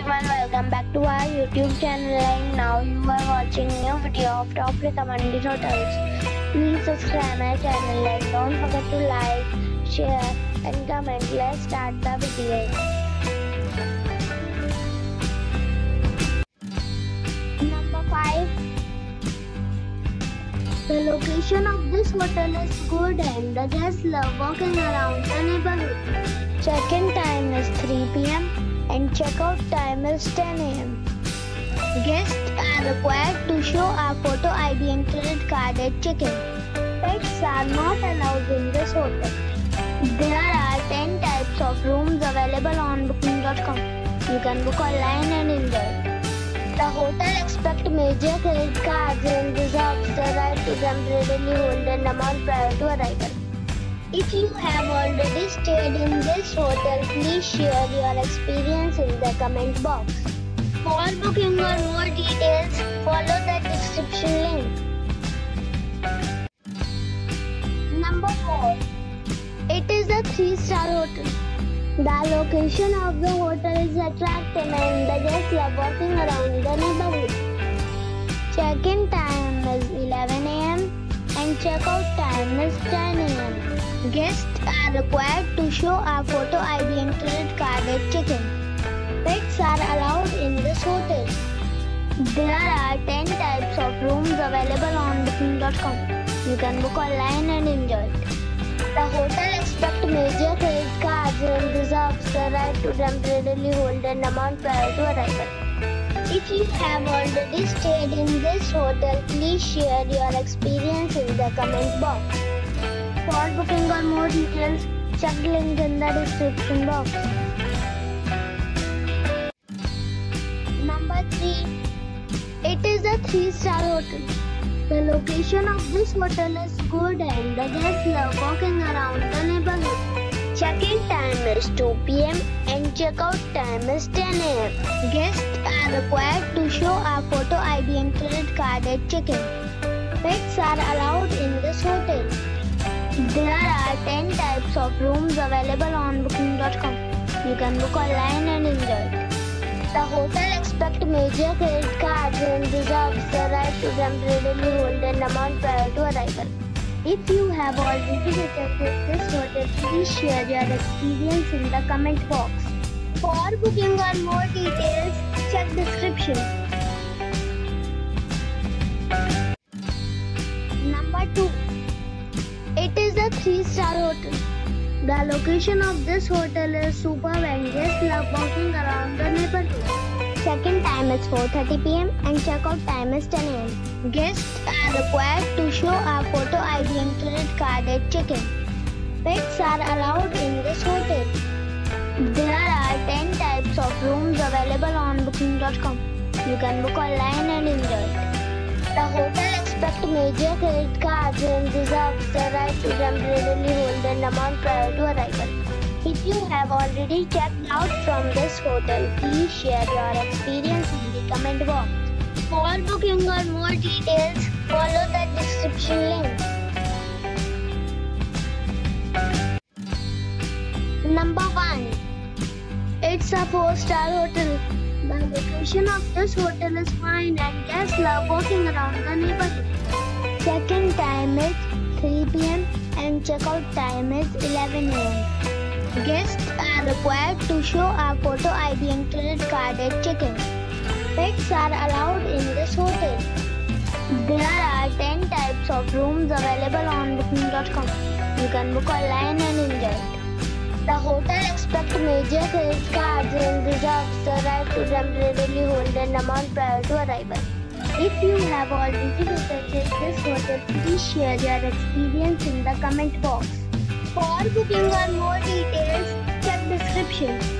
everyone, welcome back to our YouTube channel, and now you are watching new video of top recommended hotels. Please subscribe my channel and don't forget to like, share and comment. Let's start the video. Number 5. The location of this hotel is good and the guests love walking around the neighborhood. Check-in time is 3 p.m. and check-out time is 10 a.m. Guests are required to show a photo ID and credit card at check-in. Pets are not allowed in this hotel. There are 10 types of rooms available on booking.com. You can book online and enjoy. The hotel expects major credit cards and reserves the right to temporarily hold an amount prior to arrival. If you have already stayed in this hotel, please share your experience in the comment box. For booking or more details, follow the description link. Number 4. It is a 3-star hotel. The location of the hotel is attractive and the guests love walking around the neighborhood. Check-in time is 11 a.m. and check-out time is 10 a.m. Guests are required to show a photo ID and credit card at check-in. Pets are allowed in this hotel. There are 10 types of rooms available on booking.com. You can book online and enjoy it. The hotel expects major credit cards and reserves the right to temporarily hold an amount prior to arrival. If you have already stayed in this hotel, please share your experience in the comment box. For booking or more details, check the link in the description box. Number 3. It is a 3-star hotel. The location of this hotel is good and the guests love walking around the neighborhood. Check-in time is 2 p.m. and check-out time is 10 a.m. Guests are required to show a photo ID and credit card at check-in. Pets are allowed in this hotel. There are 10 types of rooms available on booking.com. You can book online and enjoy it. The hotel expects major credit cards and reserves the right to temporarily hold an amount prior to arrival. If you have already visited this hotel, please share your experience in the comment box. For booking or more details, check description. Number 2. It is a 3-star hotel. The location of this hotel is superb and guests love walking around the neighborhood. Check-in time is 4:30 p.m. and check-out time is 10 a.m. Guests are required to show a photo ID and credit card at check-in. Pets are allowed in this hotel. There are 10 types of rooms available on booking.com. You can book online and enjoy it. The hotel expects major credit cards and reserves the right to temporarily hold an amount prior to arrival. If you have already checked out from this hotel, please share your experience in the comment box. For booking or more details, follow the description link. Number 1. It's a 4-star hotel. The location of this hotel is fine and guests love walking around the neighborhood. Check-in time is 3 p.m. and check-out time is 11 a.m. Guests are required to show a photo ID and credit card at check-in. Pets are allowed in this hotel. There are 10 types of rooms available on booking.com. You can book online and enjoy it. The hotel expects major credit cards and reserves the right to temporarily hold an amount prior to arrival. If you have already visited this hotel, please share your experience in the comment box. For booking or more details, check description.